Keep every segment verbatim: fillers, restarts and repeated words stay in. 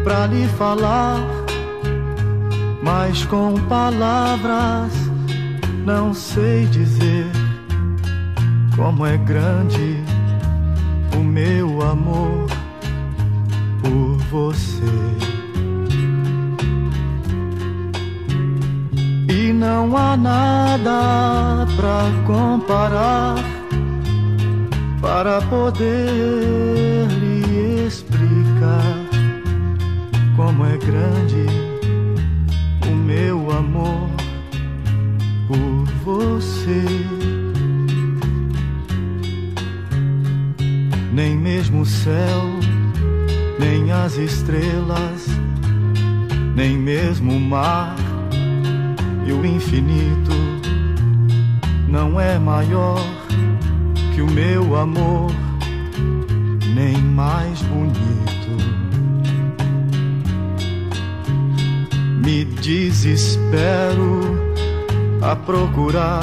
pra lhe falar, mas com palavras não sei dizer como é grande o meu amor por você. E não há nada pra comparar para poder lhe explicar como é grande o meu amor por você. Nem mesmo o céu, nem as estrelas, nem mesmo o mar e o infinito não é maior que o meu amor, nem mais bonito. Me desespero a procurar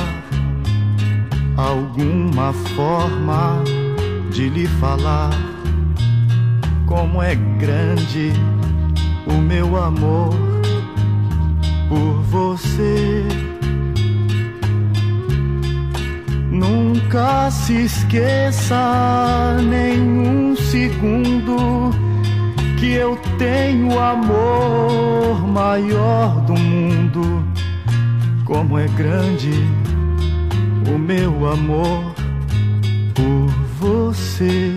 alguma forma de lhe falar como é grande o meu amor por você. Nunca se esqueça nem um segundo que eu tenho o amor maior do mundo. Como é grande o meu amor por você.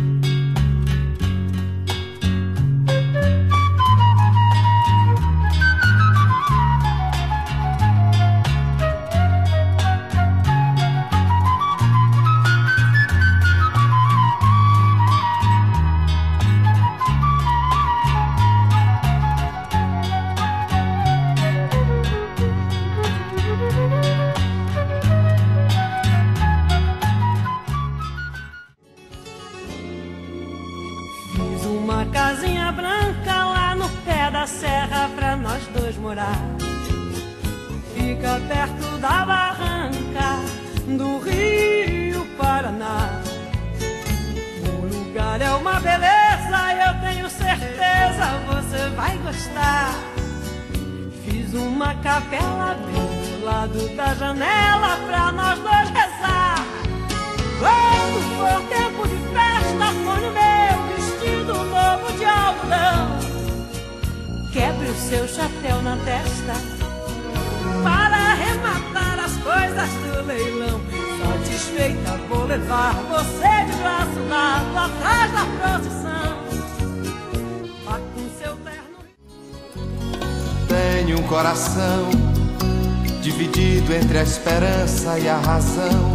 Uma casinha branca lá no pé da serra pra nós dois morar. Fica perto da barranca do Rio Paraná. O lugar é uma beleza, eu tenho certeza você vai gostar. Fiz uma capela bem do lado da janela pra nós dois rezar. Quando for tempo de festa, põe no meu vestido novo de algodão. Quebre o seu chapéu na testa para arrematar as coisas do leilão. Satisfeita vou levar você de braço dado atrás da procissão. Vá com seu terno. Tenho um coração dividido entre a esperança e a razão.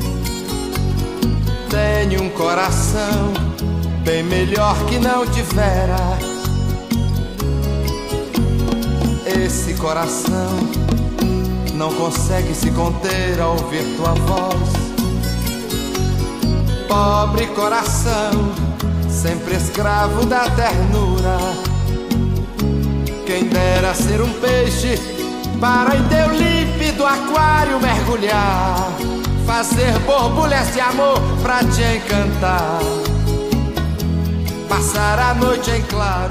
Tenho um coração bem melhor que não tivera. Esse coração não consegue se conter ao ouvir tua voz. Pobre coração, sempre escravo da ternura. Quem dera ser um peixe para em teu límpido aquário mergulhar, fazer borbulhas de amor pra te encantar, passar a noite em claro.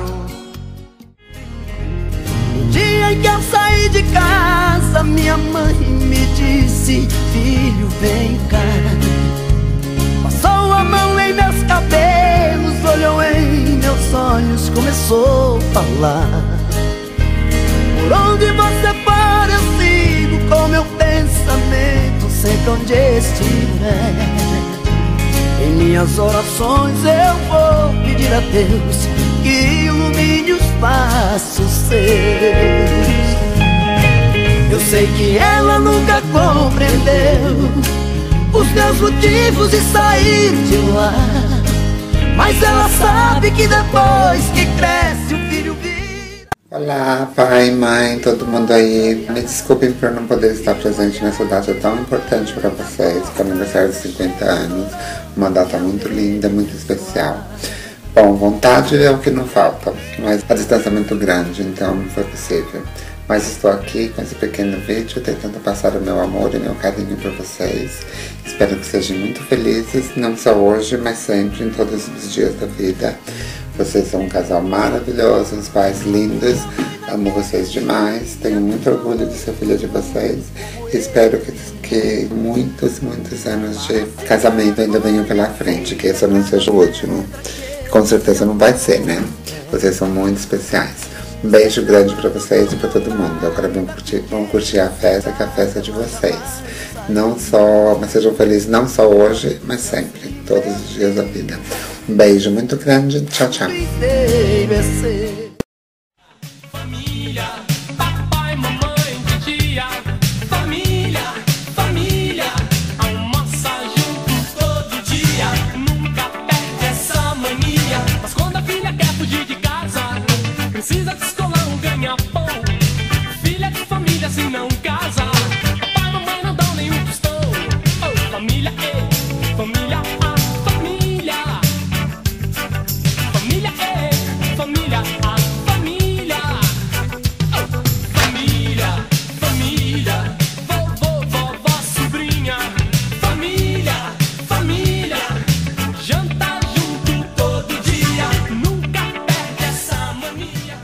O dia em que eu saí de casa, minha mãe me disse: filho, vem cá. Passou a mão em meus cabelos, olhou em meus olhos, começou a falar. Por onde você for eu sigo com meu pensamento, sempre onde estiver. Em minhas orações eu vou pedir a Deus que ilumine os passos seus. Eu sei que ela nunca compreendeu os meus motivos de sair de lá, mas ela sabe que depois que cresce o filho vira. Olá, pai, mãe, todo mundo aí. Me desculpem por não poder estar presente nessa data tão importante para vocês, que é o aniversário de cinquenta anos. Uma data muito linda, muito especial. Bom, vontade é o que não falta, mas a distância é muito grande, então não foi possível. Mas estou aqui com esse pequeno vídeo, tentando passar o meu amor e meu carinho para vocês. Espero que sejam muito felizes, não só hoje, mas sempre, em todos os dias da vida. Vocês são um casal maravilhoso, uns pais lindos. Amo vocês demais. Tenho muito orgulho de ser filha de vocês. Espero que, que muitos, muitos anos de casamento ainda venham pela frente. Que esse não seja o último. Com certeza não vai ser, né? Vocês são muito especiais. Um beijo grande pra vocês e pra todo mundo. Agora vão curtir, vão curtir a festa, que é a festa de vocês. Não só, mas sejam felizes não só hoje, mas sempre, todos os dias da vida. Um beijo muito grande. Tchau, tchau. Família, papai, mamãe, titia. Família, família, almoça junto todo dia. Nunca perde essa mania. Mas quando a filha quer fugir de casa, precisa descolar um ganha-pão. Filha de família se não casa, papai e mamãe não dão nenhum tostão. Oh, família, ei, família, ah, família. Família, ei, família, ah, família. Oh, família, família, vovô, vovó, sobrinha. Família, família, janta junto todo dia. Nunca perde essa mania.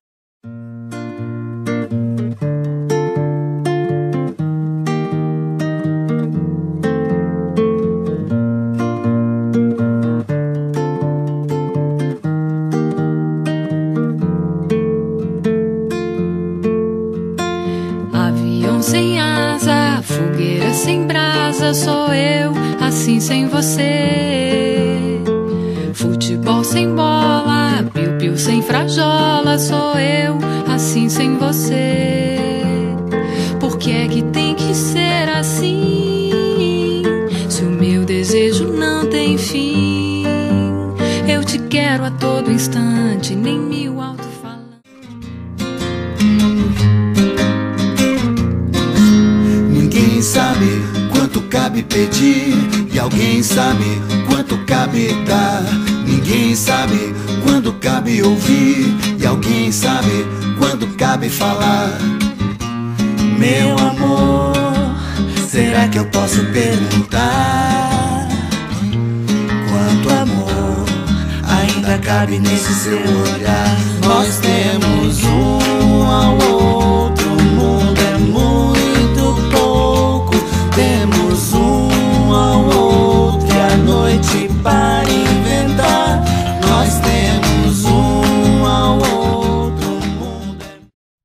Avião sem asa, fogueira sem brasa, sou eu, assim sem você. Futebol sem bola, piu-piu sem frajola, sou eu, assim sem você. Por que é que tem que ser assim? Se o meu desejo não tem fim, eu te quero a todo instante, nem mil alto-falantes. Ninguém sabe quanto cabe pedir, e alguém sabe quanto cabe dar. Ninguém sabe quando cabe ouvir, e alguém sabe quando cabe falar. Meu amor, será que eu posso perguntar quanto amor ainda cabe nesse seu olhar? Nós temos um ao outro, o mundo é muito pouco. Temos um ao outro e a noite para inventar. Nós temos um ao outro, o mundo é...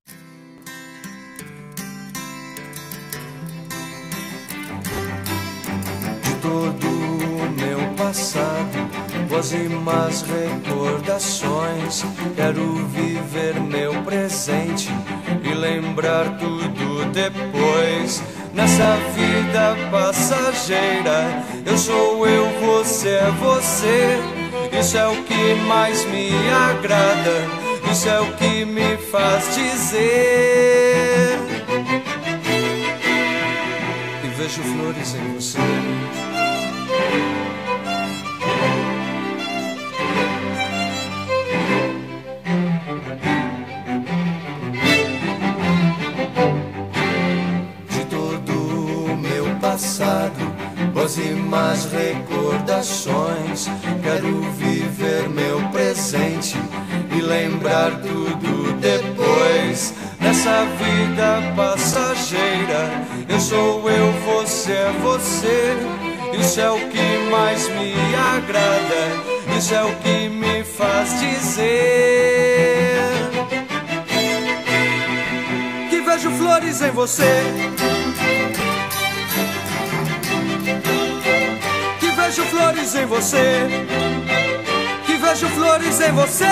De todo o meu passado, boas e más recordações. Quero viver meu presente e lembrar tudo depois. Nessa vida passageira, eu sou eu, você é você. Isso é o que mais me agrada, isso é o que me faz dizer. E vejo flores em você. Boas e más recordações. Quero viver meu presente e lembrar tudo depois. Nessa vida passageira, eu sou eu, você é você. Isso é o que mais me agrada, isso é o que me faz dizer que vejo flores em você. Vejo flores em você, que vejo flores em você.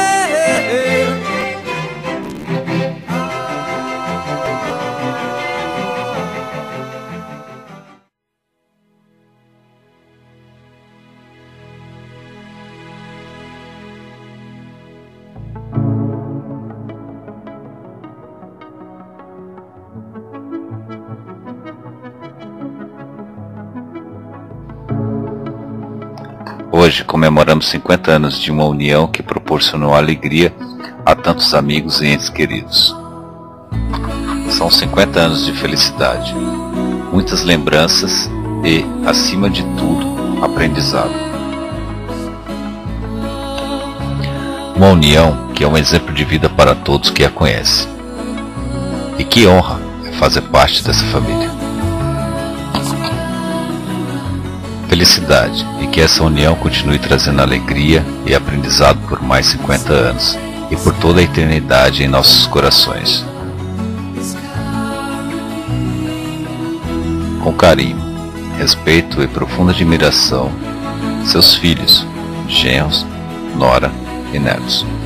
Hoje comemoramos cinquenta anos de uma união que proporcionou alegria a tantos amigos e entes queridos. São cinquenta anos de felicidade, muitas lembranças e, acima de tudo, aprendizado. Uma união que é um exemplo de vida para todos que a conhecem. E que honra é fazer parte dessa família. Felicidade, e que essa união continue trazendo alegria e aprendizado por mais cinquenta anos e por toda a eternidade em nossos corações. Com carinho, respeito e profunda admiração, seus filhos, genros, nora e netos.